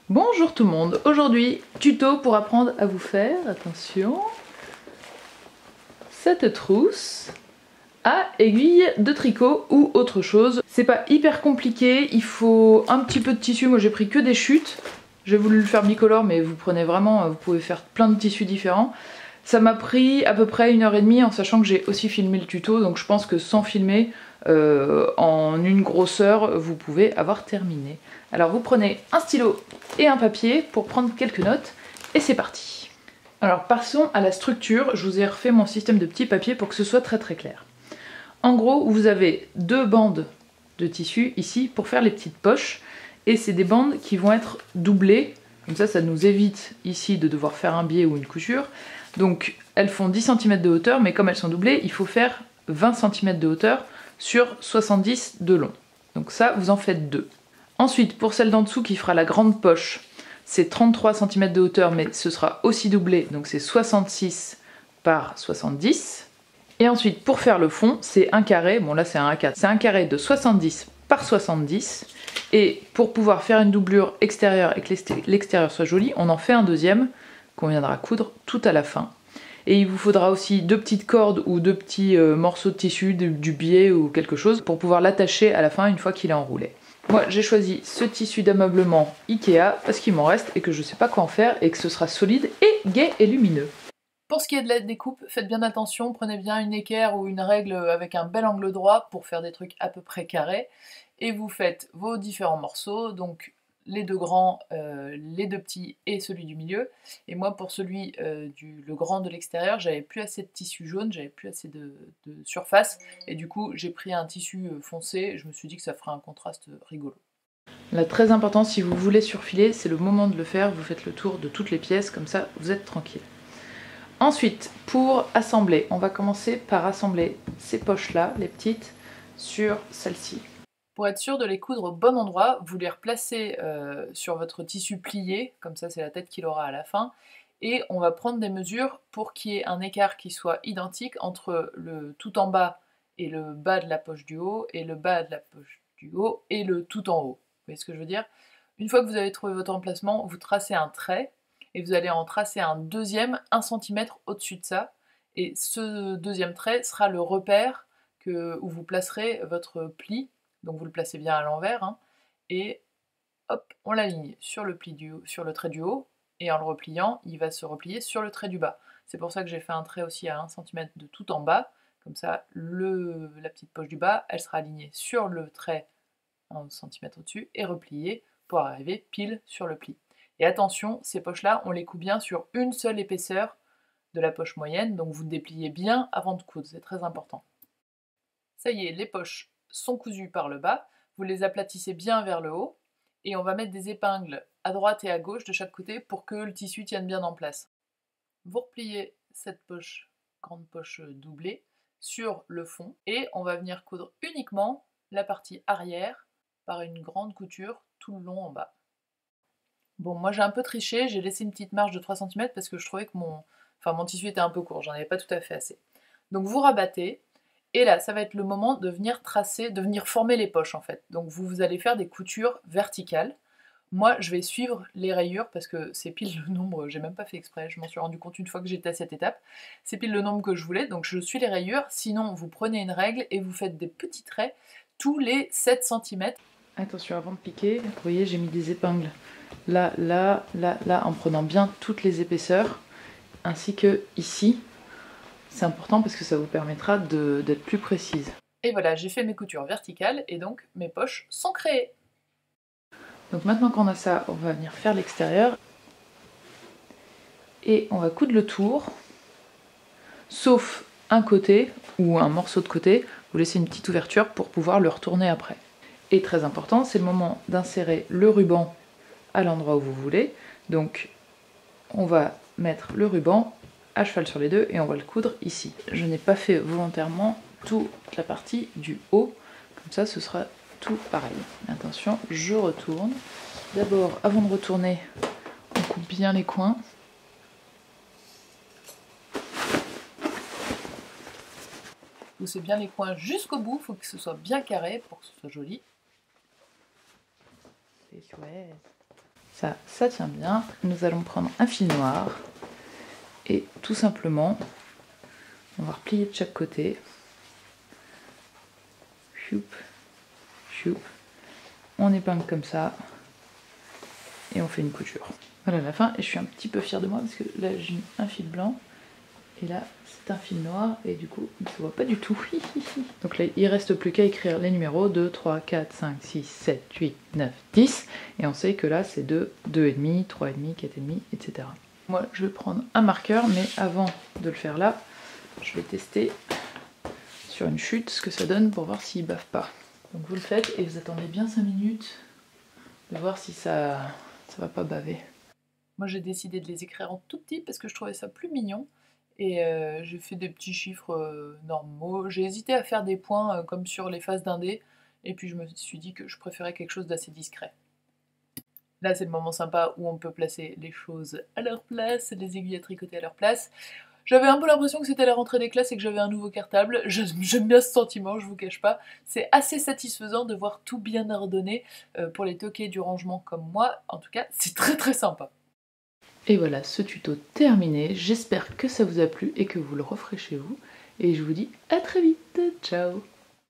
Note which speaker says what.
Speaker 1: Bonjour tout le monde, aujourd'hui tuto pour apprendre à vous faire, attention, cette trousse à aiguille de tricot ou autre chose. C'est pas hyper compliqué, il faut un petit peu de tissu, moi j'ai pris que des chutes, j'ai voulu le faire bicolore mais vous prenez vraiment, vous pouvez faire plein de tissus différents. Ça m'a pris à peu près 1h30 en sachant que j'ai aussi filmé le tuto, donc je pense que sans filmer, en une grosse heure, vous pouvez avoir terminé. Alors vous prenez un stylo et un papier pour prendre quelques notes, et c'est parti. Alors passons à la structure, je vous ai refait mon système de petits papiers pour que ce soit très clair. En gros, vous avez deux bandes de tissu ici pour faire les petites poches, et c'est des bandes qui vont être doublées, comme ça nous évite ici de devoir faire un biais ou une couture. Donc elles font 10 cm de hauteur, mais comme elles sont doublées, il faut faire 20 cm de hauteur sur 70 de long. Donc ça, vous en faites deux. Ensuite, pour celle d'en dessous qui fera la grande poche, c'est 33 cm de hauteur, mais ce sera aussi doublé, donc c'est 66 par 70. Et ensuite, pour faire le fond, c'est un carré, bon là c'est un A4, c'est un carré de 70 par 70. Et pour pouvoir faire une doublure extérieure et que l'extérieur soit joli, on en fait un deuxième qu'on viendra coudre tout à la fin. Et il vous faudra aussi deux petites cordes ou deux petits morceaux de tissu, du biais ou quelque chose, pour pouvoir l'attacher à la fin une fois qu'il est enroulé. Moi j'ai choisi ce tissu d'ameublement Ikea parce qu'il m'en reste et que je sais pas quoi en faire et que ce sera solide et gai et lumineux. Pour ce qui est de la découpe, faites bien attention, prenez bien une équerre ou une règle avec un bel angle droit pour faire des trucs à peu près carrés. Et vous faites vos différents morceaux, donc les deux grands, les deux petits et celui du milieu. Et moi pour celui le grand de l'extérieur, j'avais plus assez de tissu jaune, j'avais plus assez de surface. Et du coup j'ai pris un tissu foncé, je me suis dit que ça ferait un contraste rigolo. Là, très important, si vous voulez surfiler, c'est le moment de le faire, vous faites le tour de toutes les pièces, comme ça vous êtes tranquille. Ensuite, pour assembler, on va commencer par assembler ces poches-là, les petites, sur celle-ci. Pour être sûr de les coudre au bon endroit, vous les replacez sur votre tissu plié, comme ça c'est la tête qu'il aura à la fin, et on va prendre des mesures pour qu'il y ait un écart qui soit identique entre le tout en bas et le bas de la poche du haut, et le bas de la poche du haut et le tout en haut. Vous voyez ce que je veux dire? Une fois que vous avez trouvé votre emplacement, vous tracez un trait, et vous allez en tracer un deuxième 1 cm au-dessus de ça, et ce deuxième trait sera le repère où vous placerez votre pli, donc vous le placez bien à l'envers, hein, et hop, on l'aligne sur le trait du haut, et en le repliant, il va se replier sur le trait du bas. C'est pour ça que j'ai fait un trait aussi à 1 cm de tout en bas, comme ça la petite poche du bas, elle sera alignée sur le trait 1 cm au-dessus, et repliée pour arriver pile sur le pli. Et attention, ces poches-là, on les coud bien sur une seule épaisseur de la poche moyenne, donc vous dépliez bien avant de coudre, c'est très important. Ça y est, les poches sont cousues par le bas, vous les aplatissez bien vers le haut, et on va mettre des épingles à droite et à gauche de chaque côté pour que le tissu tienne bien en place. Vous repliez cette poche, grande poche doublée, sur le fond, et on va venir coudre uniquement la partie arrière par une grande couture tout le long en bas. Bon, moi j'ai un peu triché, j'ai laissé une petite marge de 3 cm parce que je trouvais que mon tissu était un peu court, j'en avais pas tout à fait assez. Donc vous rabattez, et là ça va être le moment de venir tracer, de venir former les poches en fait. Donc vous allez faire des coutures verticales. Moi je vais suivre les rayures parce que c'est pile le nombre, j'ai même pas fait exprès, je m'en suis rendu compte une fois que j'étais à cette étape. C'est pile le nombre que je voulais, donc je suis les rayures, sinon vous prenez une règle et vous faites des petits traits tous les 7 cm. Attention, avant de piquer, vous voyez j'ai mis des épingles là, là, là, là, en prenant bien toutes les épaisseurs, ainsi que ici. C'est important parce que ça vous permettra d'être plus précise. Et voilà, j'ai fait mes coutures verticales et donc mes poches sont créées. Donc maintenant qu'on a ça, on va venir faire l'extérieur. Et on va coudre le tour, sauf un côté ou un morceau de côté, vous laissez une petite ouverture pour pouvoir le retourner après. Et très important, c'est le moment d'insérer le ruban à l'endroit où vous voulez. Donc on va mettre le ruban à cheval sur les deux et on va le coudre ici. Je n'ai pas fait volontairement toute la partie du haut, comme ça ce sera tout pareil. Attention, je retourne. D'abord, avant de retourner, on coupe bien les coins. Poussez bien les coins jusqu'au bout, il faut que ce soit bien carré pour que ce soit joli. C'est chouette. Ça tient bien. Nous allons prendre un fil noir et tout simplement, on va replier de chaque côté. Choup, choup. On épingle comme ça et on fait une couture. Voilà la fin, et je suis un petit peu fière de moi parce que là j'ai mis un fil blanc et là c'est un fil noir et du coup il ne se voit pas du tout. Donc là il reste plus qu'à écrire les numéros 2, 3, 4, 5, 6, 7, 8, 9, 10 et on sait que là c'est 2, 2,5, 3,5, 4,5, etc. Moi je vais prendre un marqueur, mais avant de le faire là, je vais tester sur une chute ce que ça donne pour voir s'il bave pas. Donc vous le faites et vous attendez bien 5 minutes de voir si ça va pas baver. Moi j'ai décidé de les écrire en tout petit parce que je trouvais ça plus mignon et j'ai fait des petits chiffres normaux. J'ai hésité à faire des points comme sur les faces d'un dé et puis je me suis dit que je préférais quelque chose d'assez discret. Là c'est le moment sympa où on peut placer les choses à leur place, les aiguilles à tricoter à leur place. J'avais un peu l'impression que c'était la rentrée des classes et que j'avais un nouveau cartable. J'aime bien ce sentiment, je vous cache pas. C'est assez satisfaisant de voir tout bien ordonné pour les toqués du rangement comme moi. En tout cas, c'est très sympa. Et voilà, ce tuto terminé. J'espère que ça vous a plu et que vous le referez chez vous. Et je vous dis à très vite. Ciao!